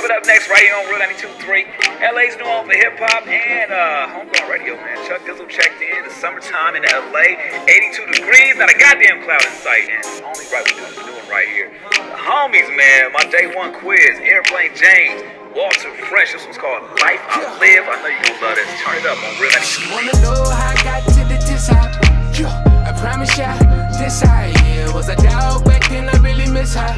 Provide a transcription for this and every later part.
it up next right here on Real 92.3. LA's new home for hip hop and homegrown radio, man. Chuck Dizzle checked in. It's summertime in LA. 82 degrees, not a goddamn cloud in sight. And only right we do this new one right here. The homies, man. My day one quiz. Airplane James. Walter Fresh. This one's called Life I Live. I know you gonna love this. Turn it up on Real 92.3. Wanna know how I got to the top? I promise ya, this high, yeah. Was a doubt back then, I really miss her.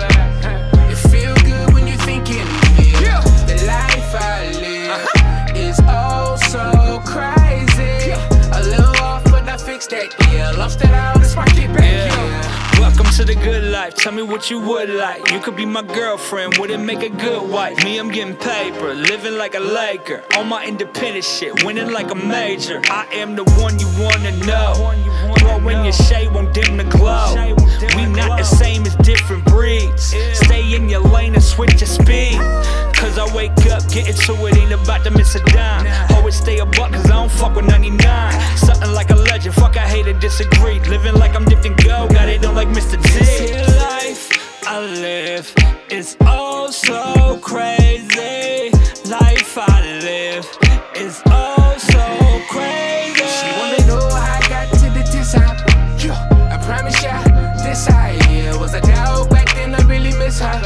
It feel good when you thinking, yeah. The life I live is oh so crazy. A little off, but I fixed that, yeah. Lost it out, that's why I keep back, yeah. Welcome to the good life, tell me what you would like. You could be my girlfriend, wouldn't make a good wife. Me, I'm getting paper, living like a Laker. On my independent shit, winning like a major. I am the one you wanna know. Throw in your shade, won't dim the glow. We not the same as different breeds. Stay in your lane and switch your speed. Cause I wake up, getting to it, ain't about to miss a dime. Always stay a buck, cause I don't fuck with 99. Something like a legend, fuck I hate to disagree. Living like I'm dipped in gold, got it on like Mr. T. This life I live is oh so crazy. Life I live is oh so crazy. She wanna know how I got to the top. I promise ya, this high, yeah. Was a doubt back then, I really miss her.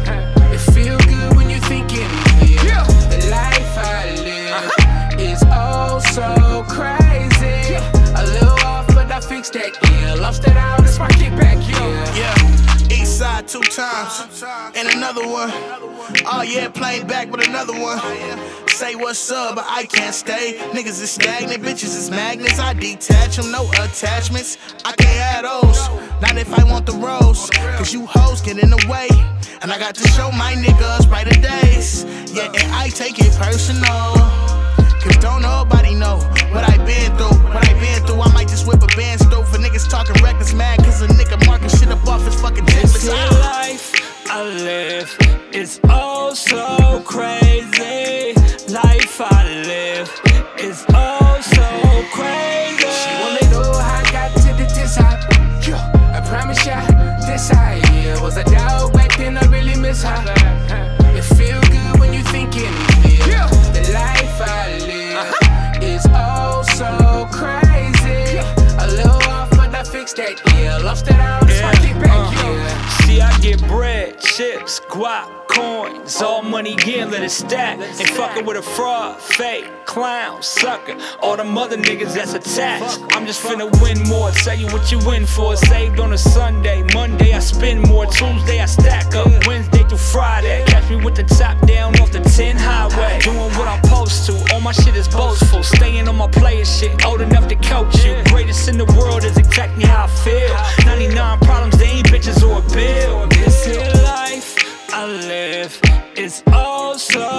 It feel good when you thinking, yeah. The life I live is oh so crazy. A little off, but I fixed that, yeah. Lost it out, that's why I get back, yeah. East side 2 times, and another one. Oh yeah, playing back with another one. Say what's up, but I can't stay. Niggas is stagnant, bitches is magnets. I detach them, no attachments. I can't have those, not if I want the rose. Cause you hoes get in the way, and I got to show my niggas brighter days. Yeah, and I take it personal, cause don't nobody know what I been through. I might just whip a band stove for niggas talking reckless mad. Cause a nigga marking shit up off his fucking This life I live is oh so crazy. Life I live is oh so crazy. She wanna know how I got to the top. I promise ya, this high, yeah. Was a doubt back then, I really miss her. It feel good when you thinking, yeah. The life I live is oh so crazy. A little off, but I fixed that, yeah. Lost it out, that's why I keep back, yeah. See, I get bread, chips, guap, coins, all money again, let it stack. Ain't fucking with a fraud, fake, clown, sucker, all them other niggas that's attached. I'm just finna win more, tell you what you win for. Saved on a Sunday, Monday I spend more, Tuesday I stack up, Wednesday through Friday. Catch me with the top down off the 10 highway, doing what I'm supposed to. All my shit is boastful, staying on my player shit, old enough to coach you. Greatest in the world is exactly how I feel. 99 problems, they ain't bitches or a bill. This here life I live is oh so